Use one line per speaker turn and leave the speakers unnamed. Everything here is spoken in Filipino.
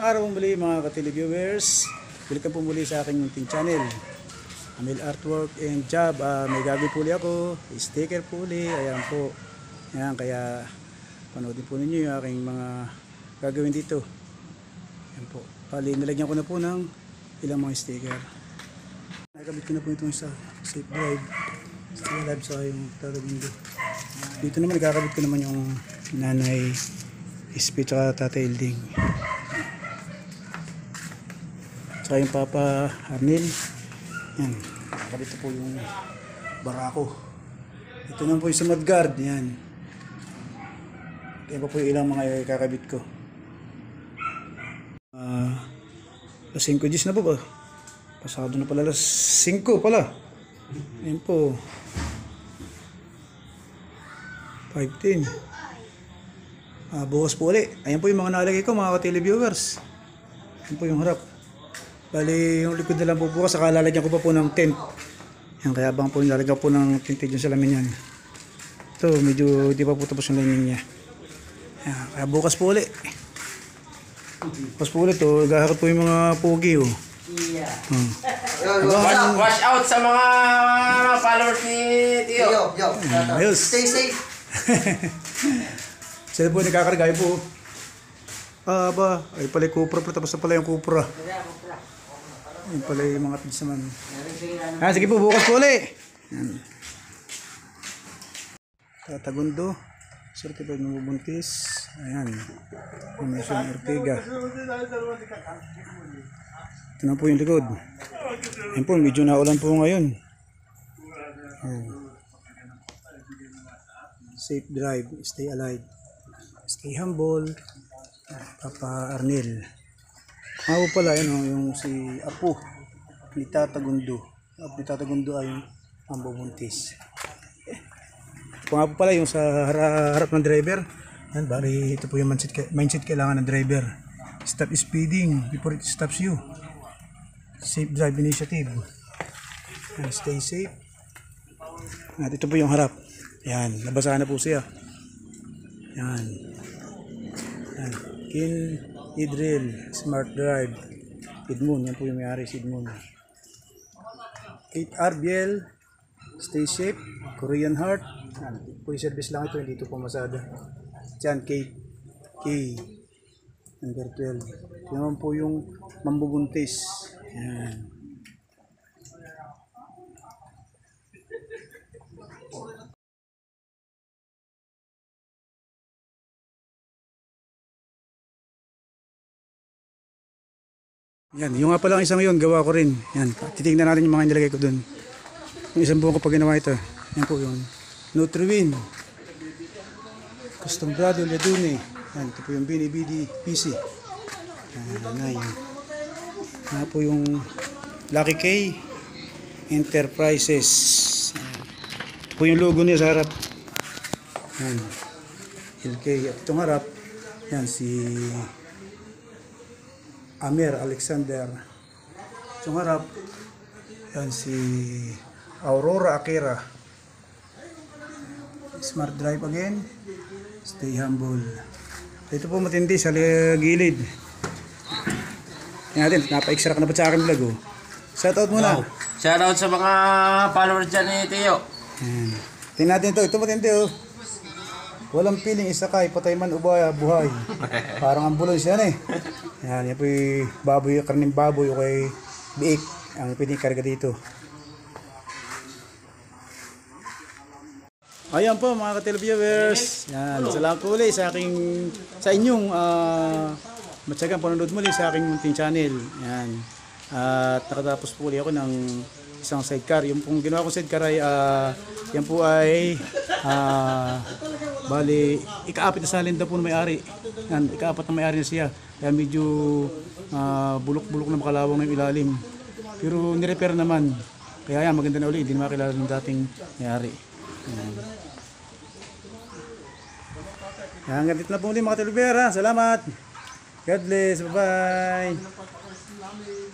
araw muli mga ka-televiewers. Welcome po muli sa aking munting channel, Amel Artwork and Job. May gagawin po ako, sticker po ulit. Ayan po. Ayan, kaya panoodin po ninyo yung aking mga gagawin dito. Ayan po. Bali, nilagyan ko na po ng ilang mga sticker. Nakakabit ko na po itong sa safe drive. Stay alive sa yung tatagindi. Dito naman nakakabit ko naman yung nanay SP tsaka tatay Elding. Tsaka yung Papa Arnel. Yan. Nakakabit po yung barako. Ito naman po yung sa mudguard. Yan. Ito pa po yung ilang mga kakabit ko. Alas 5:10 na po ba? Pasado na pala alas 5 pala. Ayan po. 5:10. Bukas po ulit. Ayan po yung mga nalagay ko mga ka-televiewers. Ayan po yung harap. Bali yung likod na lang po bukas. Saka lalagyan ko pa po ng tent. Yan, kaya bang po lalagyan po ng tent dyan sa lamin yan. Ito medyo di pa po tapos yung lining niya. Yan, kaya bukas po ulit. Bukas po ulit. Gahakot po yung mga pogi.
Yeah. Wash out sa mga followers ni Tio.
Ayos.
Stay safe.
Sila po nagkakargay po. Ba, ay pala yung Cupra, tapos na pala yung Cupra. Ayun pala yung mga pids naman. Sige po, bukas po ulit. Tatagundo, certified mabubuntis. Ayan, Commission Ortega. Ito na po yung likod. Ayan po, medyo naulan po ngayon. Safe drive, stay alive, stay humble. Papa Arnel. Ako pala yun, yung si Apo ni Tata Gundo. Apo ni Tata Gundo ay yung mambubuntis. Ito nga po pala yung sa harap ng driver. Yan, bali ito po yung mindset kailangan ng driver. Stop speeding before it stops you. Safe drive initiative. Yan, stay safe. At ito po yung harap. Yan, nabasa na po siya. Yan. Yan. Kin Idril Smart Drive Idmoon, yan po yung may-ari si Idmoon. 8RBL Stay Safe Korean Heart. Full service lang ito, hindi ito pumasada. Diyan K number 12. Yan po yung mambubuntis. Yan. Yan, yung nga pala isang yun, gawa ko rin. Yan, titignan natin yung mga nilagay ko dun. Yung isang buong ko pag ginawa ito. Yan po yung Nutriwin. Custom Brado Ledune. Yan, ito po yung BD PC. Yan, yan po yung Lucky K Enterprises. Yan. Ito po yung logo niya sa harap. Yan. LK. At itong harap, yan si Amer Alexander. Itong harap, yan si Aurora Akira. Smart Drive again. Stay humble. Ito po matindi sa gilid. Tingnan natin, napa-extra ka na ba sa akin vlog? Shoutout muna.
Shoutout sa mga followers dyan ni Tio.
Tingnan natin ito. Ito matindi Walang piling isakay, patay man o buhay. Parang ambulance yan Yan, yan po yung baboy, karning baboy o kay biik ang pwedeng karga dito. Ayan po mga ka-televiewers. Yan, salamat po ulit sa inyong matyagang panonood muli sa aking munting channel. Yan. At nakatapos po ulit ako ng isang sidecar. Yung pong ginawa kong sidecar ay yan po ay bali ika-apat na salin daw po ng may-ari. Yan, ika-apat na may-ari na siya. Kaya medyo bulok-bulok na makalawang ng ilalim. Pero nirepair naman. Kaya yan, maganda na ulit. Hindi na makilala ng dating may-ari. Yan, hanggang dito na po ulit mga televiewers. Salamat. God bless. Bye-bye.